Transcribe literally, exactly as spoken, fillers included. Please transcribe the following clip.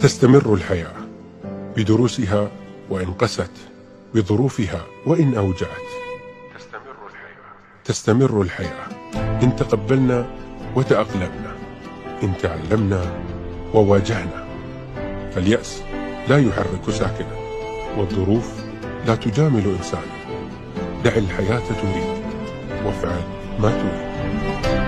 تستمر الحياة بدروسها وإن قست، بظروفها وإن أوجعت. تستمر الحياة تستمر الحياة إن تقبلنا وتأقلمنا، إن تعلمنا وواجهنا. فاليأس لا يحرك ساكنا، والظروف لا تجامل إنسانا. دع الحياة تريد وافعل ما تريد.